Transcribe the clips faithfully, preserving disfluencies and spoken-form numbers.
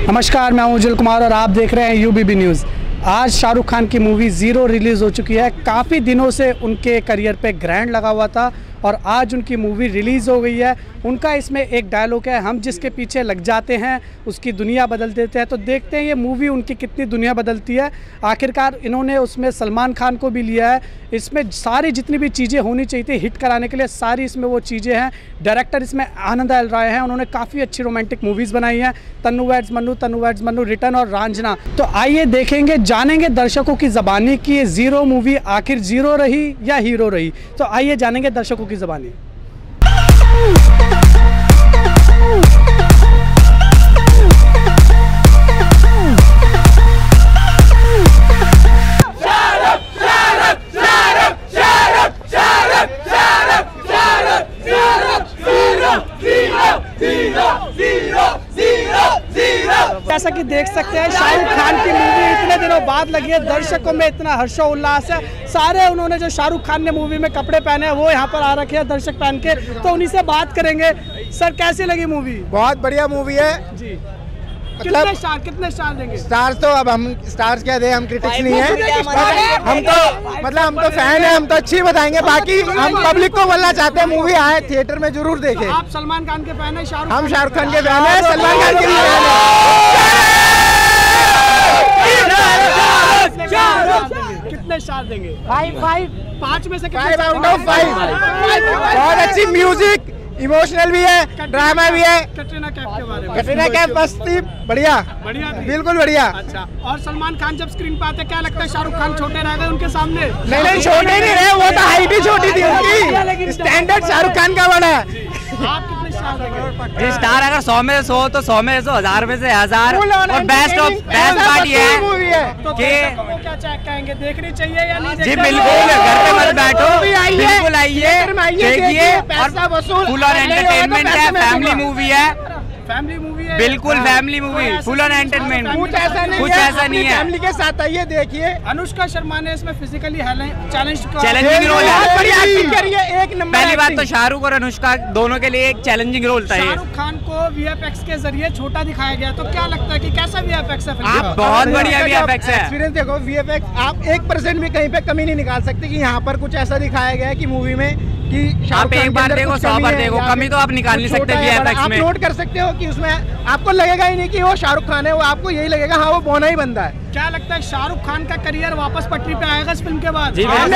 नमस्कार, मैं हूं उज्जवल कुमार और आप देख रहे हैं यूबीबी न्यूज़। आज शाहरुख खान की मूवी ज़ीरो रिलीज़ हो चुकी है। काफ़ी दिनों से उनके करियर पे ग्रैंड लगा हुआ था और आज उनकी मूवी रिलीज़ हो गई है। उनका इसमें एक डायलॉग है, हम जिसके पीछे लग जाते हैं उसकी दुनिया बदल देते हैं। तो देखते हैं ये मूवी उनकी कितनी दुनिया बदलती है। आखिरकार इन्होंने उसमें सलमान खान को भी लिया है। इसमें सारी जितनी भी चीज़ें होनी चाहिए थी हिट कराने के लिए, सारी इसमें वो चीज़ें हैं। डायरेक्टर इसमें आनंद एल राय हैं, उन्होंने काफ़ी अच्छी रोमांटिक मूवीज़ बनाई हैं। Tanu weds Manu, Tanu weds Manu, return और रांझना। तो आइए देखेंगे, जानेंगे दर्शकों की ज़बानी की ये ज़ीरो मूवी आखिर ज़ीरो रही या हीरो रही। तो आइए जानेंगे दर्शकों की ज़बानी। जैसा कि देख सकते हैं शाहरुख खान की मूवी इतने दिनों बाद लगी है, दर्शकों में इतना हर्षोल्लास है। सारे उन्होंने जो शाहरुख खान ने मूवी में कपड़े पहने हैं वो यहाँ पर आ रखे हैं दर्शक पहन के, तो उन्हीं से बात करेंगे। सर, कैसी लगी मूवी? बहुत बढ़िया मूवी है जी। मतलब कितने स्टार कितने स्टार देंगे? स्टार्स तो अब हम स्टार्स क्या दे, हम क्रिटिक्स नहीं है। हम तो मतलब हम तो फैन है, हम तो अच्छी बताएंगे। बाकी हम पब्लिक को बोलना चाहते हैं मूवी आए थिएटर में जरूर देखें। आप सलमान खान के फैन है? शाहरुख हम शाहरुख खान के फैन है, सलमान खान के भी फैन है। कितने स्टार देंगे? फाइव फाइव पाँच में से फाइव आउट ऑफ फाइव। बहुत अच्छी म्यूजिक, इमोशनल भी है, ड्रामा भी है। कटरीना कैफ के बारे में? कटरीना कैफ मस्ती बढ़िया बढ़िया बिल्कुल बढ़िया। अच्छा, और सलमान खान जब स्क्रीन पे आते क्या लगता है शाहरुख खान छोटे रह गए उनके सामने? नहीं नहीं, छोटे नहीं रहे, वो तो हाइट ही छोटी थी उनकी। स्टैंडर्ड शाहरुख खान का बना है। आप कितने स्टार देंगे? स्टार अगर सौ में से सौ तो सौ में से सौ, हजार में से हजार। और बेस्ट ऑफ बेस्ट पार्ट ये है तो कि क्या कहेंगे, देखनी चाहिए या नहीं? जी बिल्कुल, घर पे मत बैठो, बिल्कुल आइए देखिए। और फुल ऑन एंटरटेनमेंट है, फैमिली मूवी है, फैमिली मूवी है, बिल्कुल family movie, full on entertainment. कुछ ऐसा नहीं कुछ है, ऐसा नहीं है। फैमिली के साथ आइए देखिए। अनुष्का शर्मा ने इसमें फिजिकली चैलेंज चैलेंजिंग रोल है, एक नंबर। पहली बात तो शाहरुख और अनुष्का दोनों के लिए एक चैलेंजिंग रोल था। शाहरुख खान को वीएफएक्स के जरिए छोटा दिखाया गया, तो क्या लगता है कि कैसा वीएफएक्स है? आप बहुत बढ़िया वीएफएक्स है। एक्सपीरियंस देखो, वीएफएक्स आप एक परसेंट भी कहीं पे कमी नहीं निकाल सकते कि यहाँ पर कुछ ऐसा दिखाया गया है कि मूवी में कि आप एक बार देखो सौ बार देखो, कमी तो आप निकाल नहीं सकते वीएफएक्स में। आप नोट कर सकते हो कि उसमें आपको लगेगा ही नहीं कि वो शाहरुख खान है, वो आपको यही लगेगा हाँ वो बौना ही बंदा है। क्या लगता है शाहरुख खान का करियर वापस पटरी पे आएगा इस फिल्म के बाद? जी पहली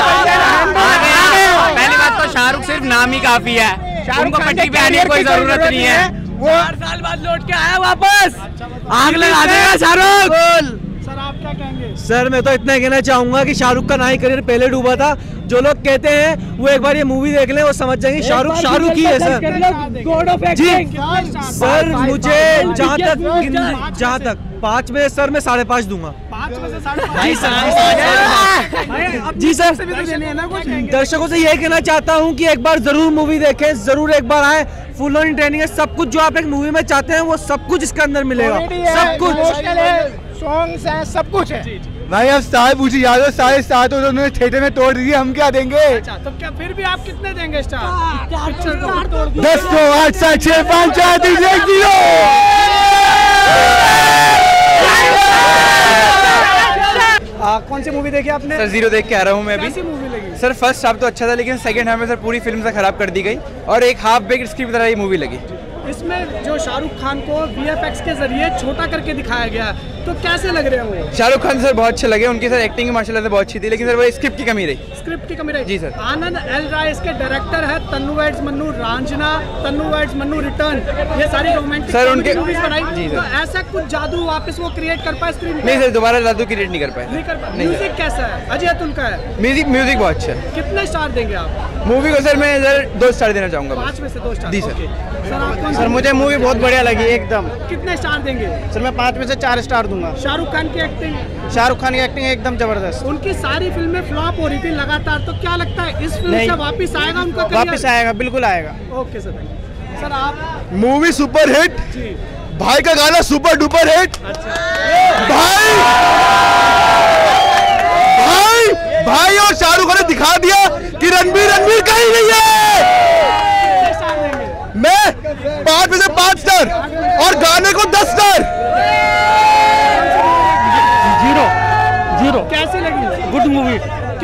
बात तो शाहरुख सिर्फ नाम ही काफी है, उनको पटरी पे आने की कोई जरूरत नहीं है। वो चार साल बाद लौट के आया वापस, आग लगा देगा शाहरुख। सर, आप क्या कहेंगे? सर, मैं तो इतना कहना चाहूंगा कि शाहरुख का ना ही करियर पहले डूबा था। जो लोग कहते हैं वो एक बार ये मूवी देख लें, वो समझ जाएंगे शाहरुख शाहरुख ही है सर। जी सर, मुझे जहाँ तक जहाँ तक पाँच में सर मैं साढ़े पाँच दूंगा। पाँच में से साढ़े पाँच? जी सर जी सर, दर्शकों से यही कहना चाहता हूँ कि एक बार जरूर मूवी देखें, जरूर एक बार आए। फुल ऑन ट्रेनिंग है, सब कुछ जो आप एक मूवी में चाहते हैं वो सब कुछ इसके अंदर मिलेगा। सब कुछ, सॉन्ग्स हैं, सब कुछ है। भाई अब स्टार पूछी याद हो, सारे स्टार तो उन्होंने थिएटर में तोड़ दिए, हम क्या देंगे? अच्छा, तो क्या फिर भी आप कितने देंगे स्टार? दस को आठ सात छह पाँच चार तीन एक जीरो। कौन सी मूवी देखी आपने? सर जीरो देख के आ रहा हूँ मैं अभी। कैसी मूवी लगी? सर फर्स्ट हाफ तो अच्छा था, लेकिन सेकंड हाफ में सर पूरी फिल्म से खराब कर दी गई और एक हाफ बेक स्क्रिप्ट तरह ये मूवी लगी। इसमें जो शाहरुख खान को वीएफएक्स के जरिए छोटा करके दिखाया गया, तो कैसे लग रहे हैं वो? शाहरुख खान सर बहुत अच्छे लगे, उनकी सर एक्टिंग माशाल्लाह से बहुत अच्छी थी, लेकिन सर वो स्क्रिप्ट की कमी रही। स्क्रिप्ट की कमी रही जी सर। आनंद एल राय इसके डायरेक्टर है। Tanu weds Manu, Raanjhanaa, Tanu weds Manu, return, ये सारी रोमांटिक सर उनके मूवीज बनाई। जी तो सर। ऐसा कुछ जादू वापस वो क्रिएट कर पाए स्क्रीन पे? नहीं सर, दोबारा जादू क्रिएट नहीं कर पाए। नहीं कर पाए। म्यूजिक कैसा है? अजय अतुल का है। म्यूजिक म्यूजिक बहुत अच्छा है। कितने स्टार देंगे आप मूवी को? सर मैं सर दो स्टार देना चाहूँगा। पाँच में से दो स्टार? जी सर। सर, आप कौन सा? सर मुझे मूवी बहुत बढ़िया लगी एकदम। कितने स्टार देंगे? सर मैं पाँच में से चार स्टार दूंगा। शाहरुख खान की एक्टिंग? शाहरुख खान की एक्टिंग एकदम जबरदस्त। उनकी सारी फिल्में फ्लॉप हो रही थी लगातार, तो क्या लगता है इस फिल्म से वापस आएगा उनका करियर? वापस आएगा, बिल्कुल आएगा। Okay sir. सर आप? मूवी सुपर हिट, जी। भाई का गाना सुपर डुपर हिट। अच्छा। भाई भाई भाई और शाहरुख खान ने दिखा दिया कि रणबीर रणबीर कहीं नहीं है। मैं पाँच में से पाँच स्टार और गाने को दस स्टार।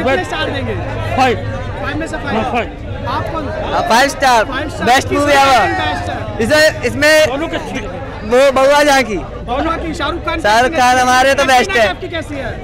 कितने स्टार देंगे? फाइव फाइव में से फाइव। आप कौन? फाइव स्टार बेस्ट मूवी है इसे इसमें वो बउआ जहाँ की बउआ की शाहरुख खान शाहरुख खान हमारे तो बेस्ट है। आपकी कैसी है?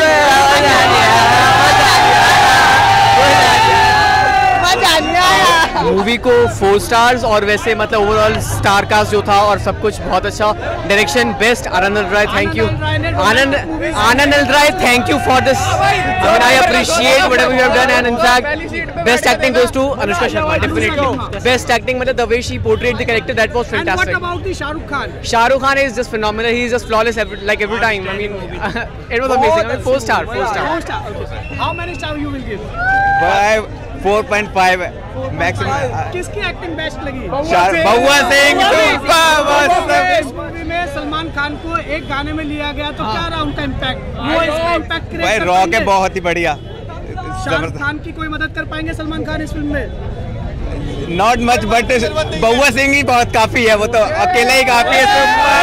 मूवी को फोर स्टार्स और वैसे मतलब ओवरऑल स्टार कास्ट जो था और सब कुछ बहुत अच्छा, direction best. Anand Rai thank you Anand Anand Rai thank you for this, I appreciate whatever you have done and in fact best acting goes to Anushka Sharma definitely. Best acting मतलब the way she portrayed the character that was fantastic. What about the Shahrukh Khan? Shahrukh Khan is just phenomenal, he is just flawless every, like every time. I mean it was amazing. I mean four star four star Four star. Okay. How many star you will give? Five four point five maximum. किसकी acting best लगी? बउआ सिंह। इस movie में सलमान खान को एक गाने में लिया गया तो क्या रहा उनका इम्पैक्ट? वो इसका इम्पैक्ट क्रिएट भाई रॉक है बहुत ही बढ़िया। शाहरुख खान की कोई मदद कर पाएंगे सलमान खान इस फिल्म में? नॉट मच बट बउआ सिंह ही बहुत काफी है, वो तो अकेला ही काफी है।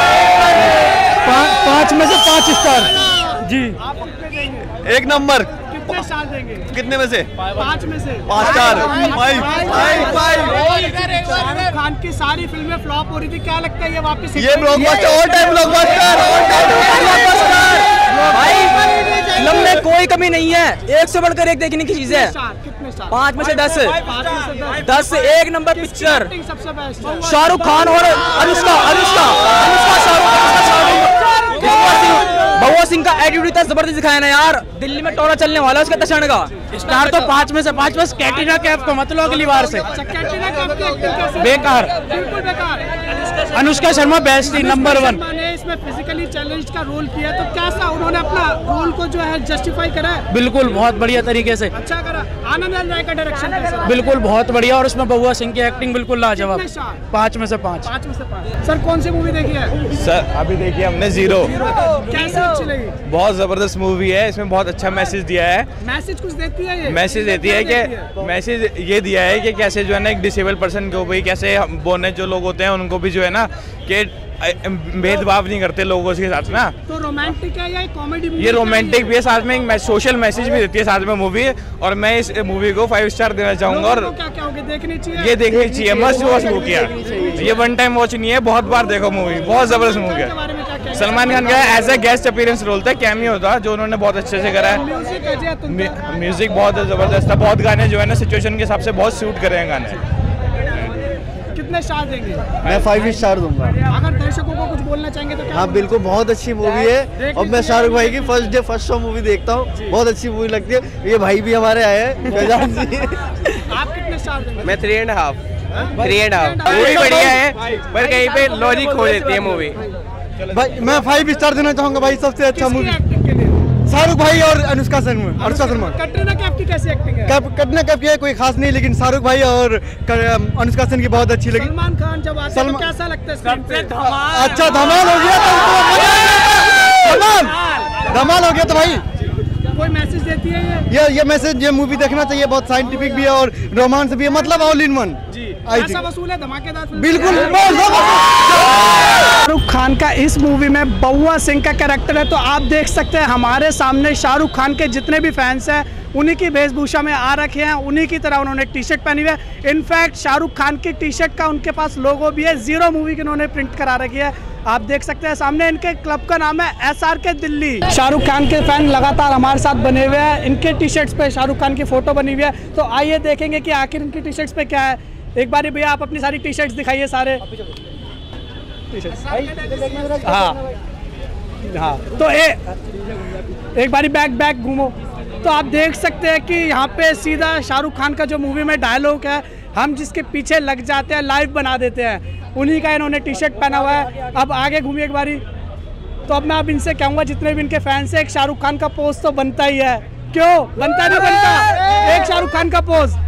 पाँच में से पाँच स्टार जी। आप कितने देंगे? एक नंबर। कितने स्टार देंगे? कितने में से? पाँच में से पाँच स्टार। फाइव शाहरुख खान की सारी फिल्में फ्लॉप हो रही थी, क्या लगता है ये वापस ये blockbuster, all time blockbuster, all time फिल्म में कोई कमी नहीं है, एक से बढ़कर एक देखने की चीज है। कितने स्टार? पाँच में से दस पाँच में से दस। दस एक नंबर पिक्चर। सबसे बेस्ट शाहरुख खान और अनुष्का अनुष्का अनुष्का शाहरुख बउआ सिंह का एटीट्यूड इतना जबरदस्त दिखाया ना यार, दिल्ली में टोरा चलने वाला उसका तषण का। स्टार तो पाँच में से पाँच, बस कैटरीना कैफ को मत लो अगली बार से। कैटरीना कैफ की एक्टिंग कैसी है? बेकार। बिल्कुल बेकार। अनुष्का शर्मा बेस्ट थी नंबर वन। ने इसमें फिजिकली चैलेंज्ड का रोल किया तो कैसा उन्होंने अपना रोल को जो है जस्टिफाई करा है? बिल्कुल बहुत बढ़िया तरीके से, अच्छा करा। आनंद राय का डायरेक्शन कैसा? बिल्कुल बहुत बढ़िया, और उसमें बउआ सिंह की एक्टिंग बिल्कुल लाजवाब। कितने स्टार? पाँच में से पाँच। पाँच में से पाँच। सर कौन सी मूवी देखी है? सर अभी देखिए हमने जीरो। कैसी अच्छी लगी? बहुत जबरदस्त मूवी है, इसमें बहुत अच्छा मैसेज दिया है। मैसेज कुछ देती है ये? मैसेज देती है कि मैसेज ये दिया है कि कैसे जो है ना एक डिसेबल पर्सन को भी कैसे बोने जो लोग होते हैं उनको भी जो है ना कि भेदभाव नहीं करते लोगों के साथ ना। तो रोमांटिक है या कॉमेडी? ये रोमांटिक भी है, साथ में एक सोशल मैसेज भी देती है साथ में मूवी, और मैं इस मूवी को फाइव स्टार देना चाहूंगा। और क्या क्या होगी देखनी चाहिए? ये देखनी चाहिए, मस्ट वॉच मूवी है ये, वन टाइम वॉच नहीं है, बहुत बार देखो मूवी, बहुत जबरदस्त मूवी है। सलमान खान का as a guest appearance role था, कैमियो था जो उन्होंने बहुत अच्छे से करा है। म्यूजिक बहुत जबरदस्त था, बहुत गाने जो है ना सिचुएशन के हिसाब से बहुत सूट करे हैं गाने। कितने स्टार देंगे? मैं फाइव स्टार दूंगा। अगर दर्शकों को कुछ बोलना चाहेंगे तो क्या? हाँ बिल्कुल, बहुत अच्छी मूवी है और मैं शाहरुख भाई की first day first show movie देखता हूँ, बहुत अच्छी मूवी लगती है। ये भाई भी हमारे आए हैं फैजान जी। आप कितने स्टार देंगे? मैं three and half three and half movie बढ़िया है पर कहीं पे लॉजिक खो देती है मूवी। भाई मैं फाइव स्टार देना चाहूंगा भाई, सबसे अच्छा मूवी एक्टिंग के लिए शाहरुख भाई और अनुष्का शर्मा। अनुष्का शर्मा कटरीना कैफ की कैसी एक्टिंग है? कटरीना कैफ की कोई खास नहीं, लेकिन शाहरुख भाई और अनुष्का शर्मा की बहुत अच्छी लगी। सलमान खान जब आते हैं तो कैसा लगता है स्क्रीन पे? अच्छा धमाल हो गया तो धमाल धमाल हो गया तो भाई कोई मैसेज देती है ये? ये ये मैसेज ये मूवी देखना चाहिए, बहुत साइंटिफिक भी है और रोमांस भी है, मतलब ऑल इन वन। जी पैसा वसूल है, धमाकेदार फिल्म। बिल्कुल। शाहरुख खान का इस मूवी में बउआ सिंह का कैरेक्टर है, तो आप देख सकते हैं हमारे सामने शाहरुख खान के जितने भी फैंस हैं उन्हीं की वेशभूषा में आ रखे हैं, उन्हीं की तरह उन्होंने टी शर्ट पहनी हुई है। इनफैक्ट शाहरुख खान की टी शर्ट का उनके पास लोगो भी है, जीरो मूवी की उन्होंने प्रिंट करा रखी है। आप देख सकते हैं सामने, इनके क्लब का नाम है एस आर के दिल्ली। शाहरुख खान के फैन लगातार हमारे साथ बने हुए हैं, इनके टी शर्ट्स पे शाहरुख खान की फोटो बनी हुई है, तो आइए देखेंगे कि आखिर इनकी टी शर्ट्स पे क्या है। एक बारी भैया आप अपनी सारी टी शर्ट्स दिखाइए सारे। हाँ हाँ तो ए, एक बारी बैक बैक घूमो, तो आप देख सकते हैं कि यहाँ पे सीधा शाहरुख खान का जो मूवी में डायलॉग है, हम जिसके पीछे लग जाते हैं लाइव बना देते हैं, उन्हीं का इन्होंने टी शर्ट पहना हुआ है। अब आगे घूमिए एक बारी, तो अब मैं अब इनसे कहूँगा जितने भी इनके फैंस हैं, एक शाहरुख खान का पोज तो बनता ही है, क्यों बनता नहीं बनता? एक शाहरुख खान का पोज,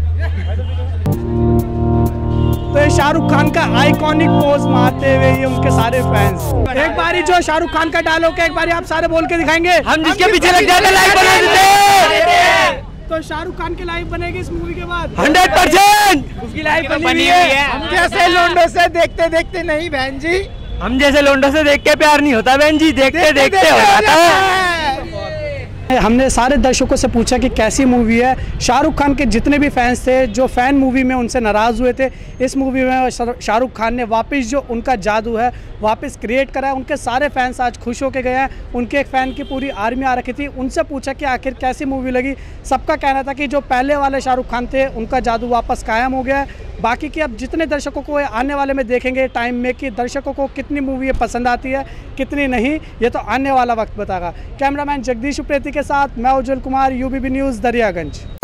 तो ये शाहरुख खान का आइकॉनिक पोज मारते हुए ये उनके सारे फैंस। एक बारी जो शाहरुख खान का डायलॉग है एक बारी आप सारे बोल के दिखाएंगे, हम जिसके पीछे लग जाते लाइव बना देते हैं। तो शाहरुख खान की लाइव बनेगी इस मूवी के बाद हंड्रेड परसेंट उसकी लाइव बनी हुई है। हम जैसे लोंडो से देखते देखते नहीं बहन जी, हम जैसे लोंडो से देख के प्यार नहीं होता बहन जी, देखते देखते हो जाता है। हमने सारे दर्शकों से पूछा कि कैसी मूवी है। शाहरुख खान के जितने भी फैंस थे, जो फ़ैन मूवी में उनसे नाराज़ हुए थे, इस मूवी में शाहरुख खान ने वापस जो उनका जादू है वापस क्रिएट करा है। उनके सारे फैंस आज खुश होकर गए हैं। उनके एक फ़ैन की पूरी आर्मी आ रखी थी। उनसे पूछा कि आखिर कैसी मूवी लगी। सबका कहना था कि जो पहले वाले शाहरुख खान थे उनका जादू वापस कायम हो गया है। बाकी की अब जितने दर्शकों को आने वाले में देखेंगे टाइम में कि दर्शकों को कितनी मूवी पसंद आती है कितनी नहीं, ये तो आने वाला वक्त बताएगा। कैमरामैन जगदीश उप्रेती के साथ मैं उज्जवल कुमार, यूबीबी न्यूज़, दरियागंज।